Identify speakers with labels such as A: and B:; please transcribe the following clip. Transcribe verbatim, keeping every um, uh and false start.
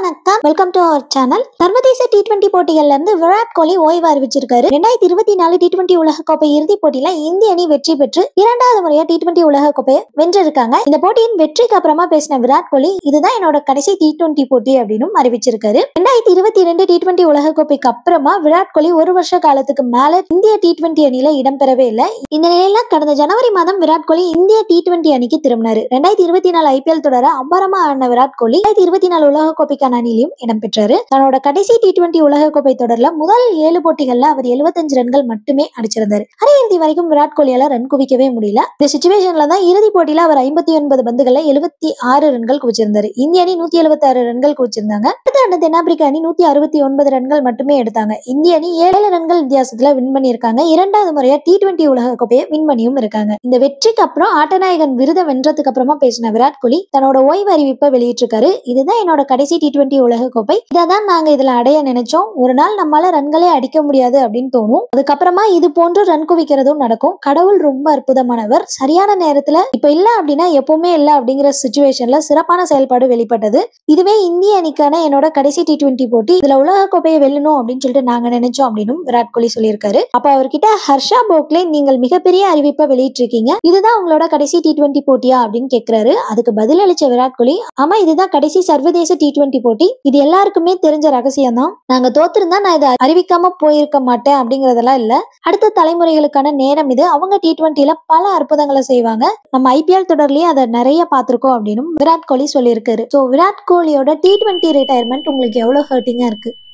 A: வணக்கம், welcome to our channel. சர்வதேச T twenty போட்டிகள்ல இருந்து விராட் கோலி ஓய்வு அறிவிச்சிருக்காரு. ரெண்டாயிரத்தி இருபத்தி நாலு டி டுவெண்டி உலக கோப்பை இறுதிப் போட்டியில இந்திய அணி வெற்றி பெற்று இரண்டாவது முறையா டி டுவெண்டி உலக கோப்பையை வென்றிருக்காங்க. இந்த போட்டியின் வெற்றிக்கு அப்புறமா பேசின விராட் கோலி, இதுதான் என்னோட கடைசி டி டுவெண்டி போட்டி அப்படின்னு அறிவிச்சிருக்காரு. ரெண்டாயிரத்தி இருபத்தி ரெண்டு டி டுவெண்டி உலக கோப்பைக்கு அப்புறமா விராட் கோலி ஒரு வருஷ காலத்துக்கு மேல இந்திய டி டுவெண்டி அணியில இடம்பெறவே இல்லை. இந்த நிலையில கடந்த ஜனவரி மாதம் விராட் கோலி இந்திய டி டுவெண்டி அணிக்கு திரும்பினாரு. ரெண்டாயிரத்தி இருபத்தி நாலு ஐபிஎல் தொடர அபாரமா ஆடின விராட் கோலி ரெண்டாயிரத்தி இருபத்தி நாலு உலக கோப்பைக்கான அணியிலும் இடம்பெற்றாரு. தன்னோட கடைசி டி டுவெண்டி உலக கோப்பை தொடர்ல முதல் ஏழு போட்டிகள்ல அவர் எழுபத்தஞ்சு ரன்கள் மட்டுமே அடிச்சிருந்தாரு. அரையிறுதி வரைக்கும் விராட் கோலியால ரன் குவிக்கவே முடியல. இந்த சிச்சுவேஷன்ல தான் இறுதி போட்டியில அவர் ஐம்பத்தி ஒன்பது பந்துகள்ல எழுபத்தி ஆறு ரன்கள் குவிச்சிருந்தாரு. இந்திய அணி நூத்தி எழுபத்தி ஆறு ரன்கள் குவிச்சிருந்தாங்க. அடுத்த ஆண்டு தென்னாப்பிரிக்க அணி நூத்தி அறுபத்தி ஒன்பது ரன்கள் மட்டுமே எடுத்தாங்க. இந்திய அணி ஏழு ரன்கள் வித்தியாசத்துல வின் பண்ணியிருக்காங்க. இரண்டாவது முறையா டி டுவெண்டி உலக கோப்பையை வின் பண்ணியும் இருக்காங்க. இந்த வெற்றிக்கு அப்புறம் ஆட்டநாயகன் விருதை வென்றதுக்கு அப்புறமா பேசின விராட் கோலி தன்னோட ஓய்வு அறிவிப்பை வெளியிட்டிருக்காரு. இதுதான் என்னோட கடைசி டி டுவெண்டி உலக கோப்பை. இதான் நாங்க இதுல அடைய நினைச்சோம். ஒரு நாள் நம்மளால ரன்களே அடிக்க முடியாது அப்படின்னு தோணும். அதுக்கப்புறமா இது போன்று ரன் குவிக்கிறதும் நடக்கும். கடவுள் ரொம்ப அற்புதமானவர். சரியான நேரத்துல இப்ப இல்ல அப்படின்னா எப்பவுமே இல்ல அப்படிங்கிற சிச்சுவேஷன்ல சிறப்பான செயல்பாடு வெளிப்பட்டது. இதுவே இந்திய அணிக்கான என்னோட கடைசி டி டுவெண்டி போட்டி. இதுல உலக கோப்பையை வெல்லணும் அப்படின்னு சொல்லிட்டு நாங்க நினைச்சோம் அப்படின்னு விராட் கோலி சொல்லியிருக்காரு. அப்ப அவர்கிட்ட ஹர்ஷா போக்லே, நீங்கள் மிகப்பெரிய அறிவிப்பை வெளியிட்டிருக்கீங்க, இதுதான் உங்களோட கடைசி டி டுவெண்டி போட்டியா அப்படின்னு கேட்கிறாரு. அதுக்கு பதில் அளிச்ச விராட் கோலி, ஆமா இதுதான் கடைசி சர்வதேச டி டுவெண்டி போட்டி. இது எல்லாருக்குமே தெரிஞ்ச ரகசியம் தான். நாங்க தோத்திருந்தா நான் இதை அறிவிக்காம போயிருக்க மாட்டேன் அப்படிங்கறதெல்லாம் இல்ல. அடுத்த தலைமுறைகளுக்கான நேரம் இது. அவங்க டி டுவெண்டில பல அற்புதங்களை செய்வாங்க. நம்ம ஐபிஎல் தொடர்லயே அதை நிறைய பார்த்திருக்கோம் அப்படின்னு விராட் கோலி சொல்லியிருக்காரு. ஸோ விராட் கோலியோட டி டுவெண்டி ரிட்டையர்மெண்ட் உங்களுக்கு எவ்வளவு ஹர்ட்டிங்கா இருக்கு?